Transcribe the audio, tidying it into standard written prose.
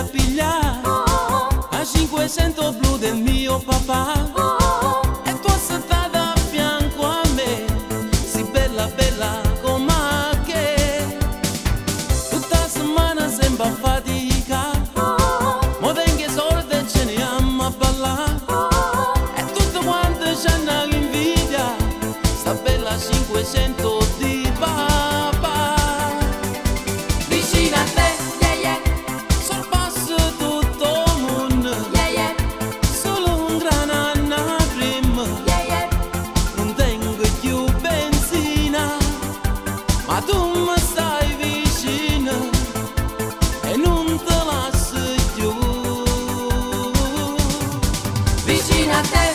a pigliare a 500 blu del mio papà. E tu sei stata a fianco a me, si bella bella come che tutta la settimana sembra fatica, ma tengo soldi e ce ne amo a ballare. E tutte quante ci hanno invidia sta bella 500 di papà. Vicino a te, yeah yeah, Sorpassa tutto il mondo, yeah yeah, solo un granana prima. yeah yeah. Non tengo più benzina, ma tu mi stai vicino e non te lascio più. Vicino a te.